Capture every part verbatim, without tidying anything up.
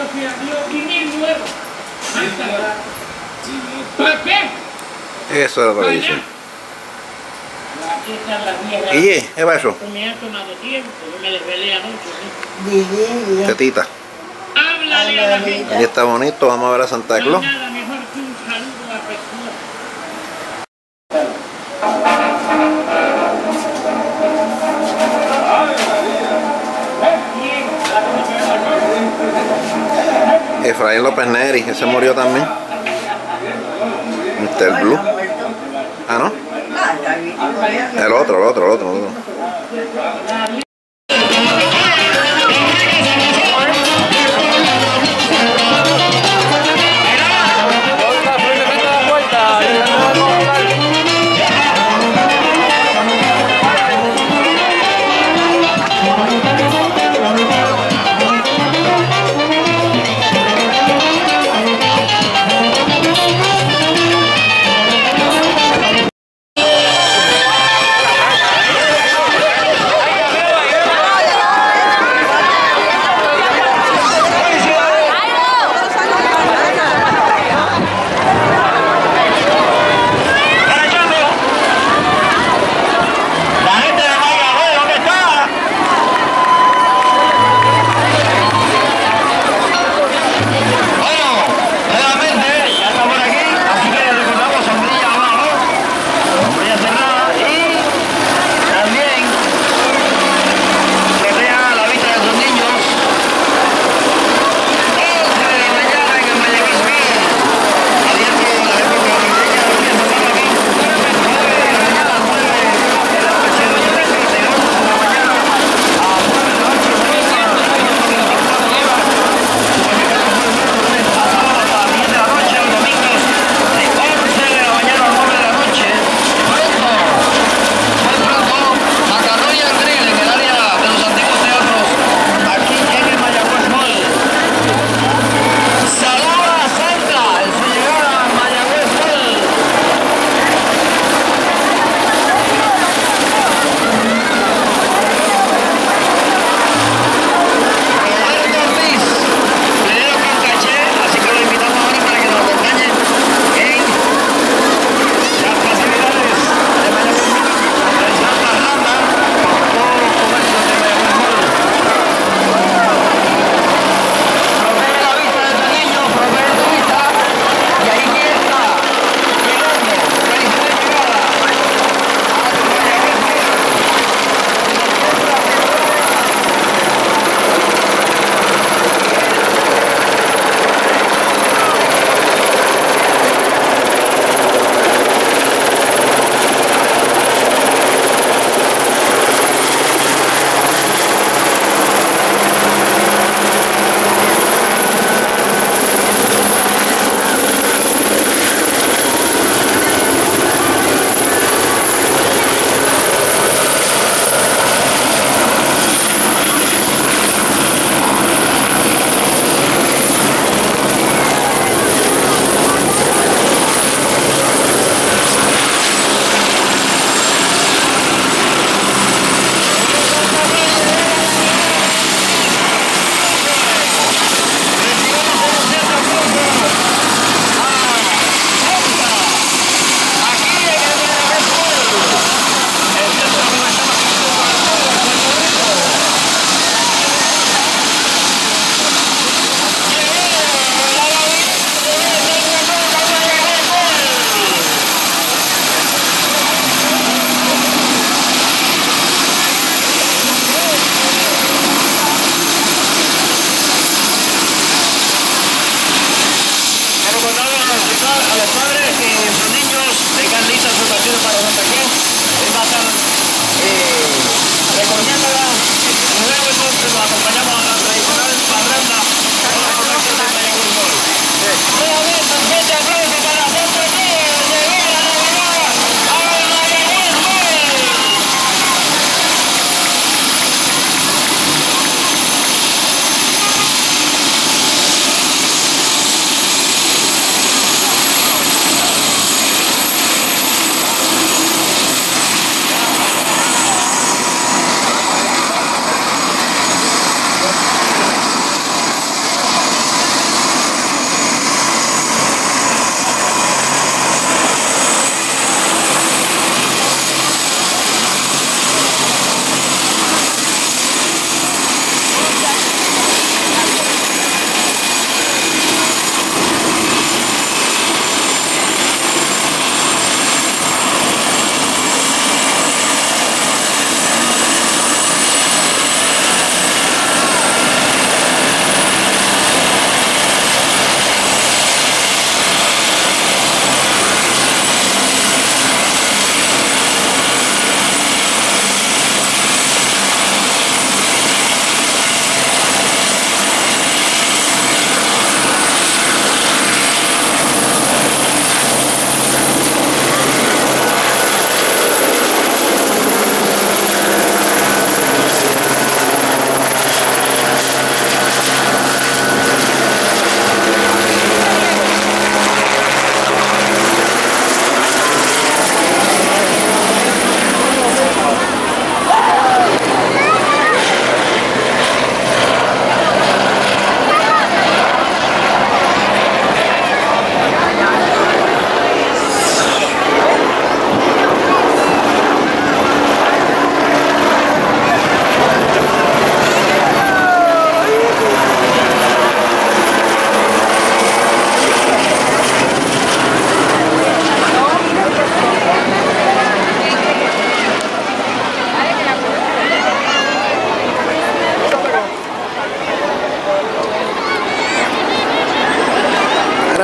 gracias a Dios, vivir nuevo. ¿Para qué? Eso es lo que le dicen. Aquí están las viejas. Guille, ¿qué va eso? Me ha tomado tiempo, yo me desvelé anoche. ¿No? Tetita. Háblale a la gente. Ahí está bonito, vamos a ver a Santa No hay Claus. nada mejor que un saludo afectuoso. Efraín López Neri, ese murió también. mister Blue. Ah, ¿no? El otro, el otro, el otro, el otro.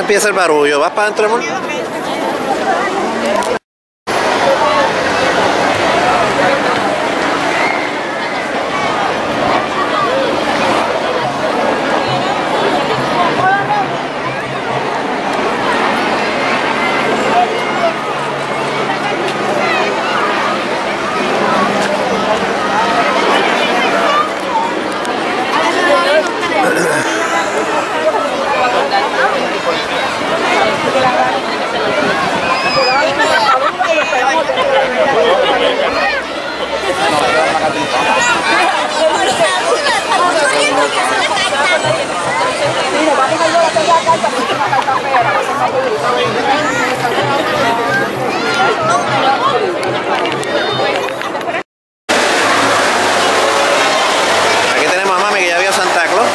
empieza el barullo. ¿Vas para adentro, amor? Aquí tenemos a mami que ya vio Santa Claus.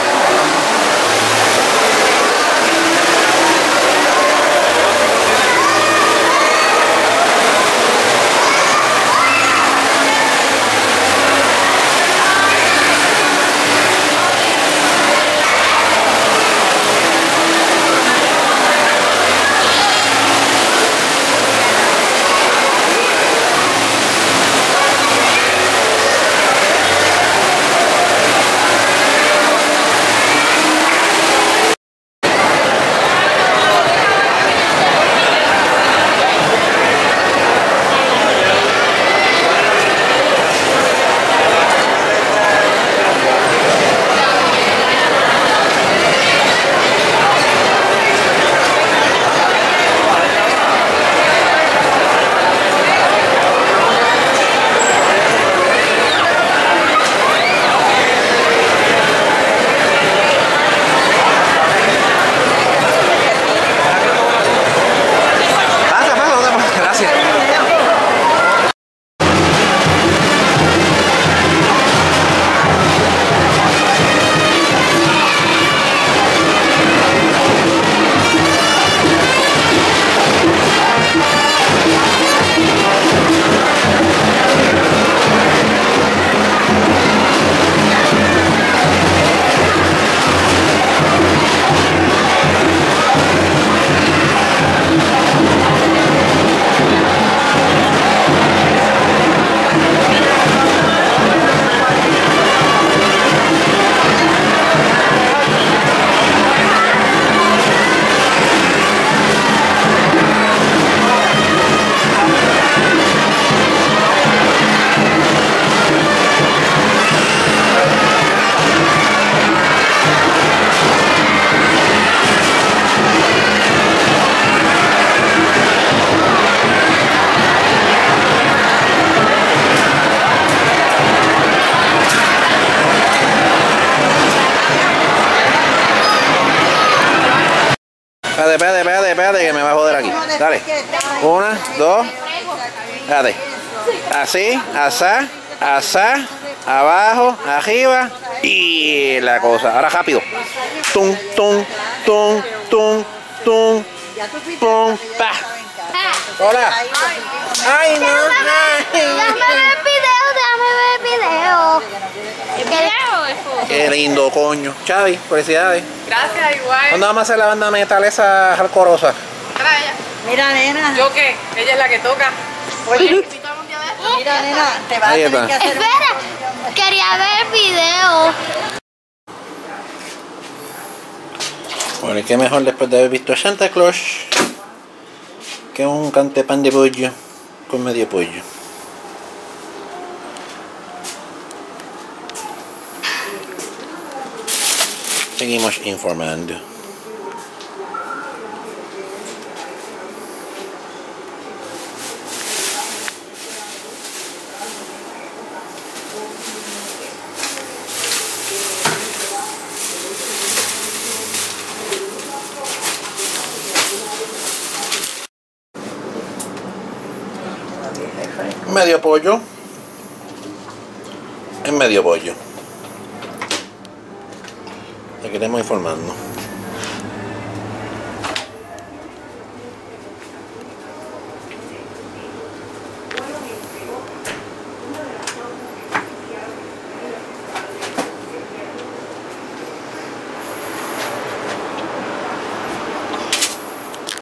Espérate, espérate, espérate, espérate, que me va a joder aquí. Dale. Una, dos. Espérate. Así, asá, asá, abajo, arriba. Y la cosa. Ahora rápido. Tum, tum, tum, tum, tum, tum, pa. Hola. Ay, no. Déjame ver el video, déjame ver el video. ¿El video es foto? Qué lindo, coño. Chavi, felicidades. Gracias, igual. ¿Cuándo vamos a hacer la banda metal esa hardcoreosa? Traya. Mira, nena. ¿Yo qué? Ella es la que toca. Oye, mira, nena, te vas a Ahí tener está. que hacer. Espera, quería ver el video. Bueno, y qué mejor después de haber visto a Santa Claus que un cantepan de pollo con medio pollo. Seguimos informando. Medio pollo en medio pollo. Le queremos informando.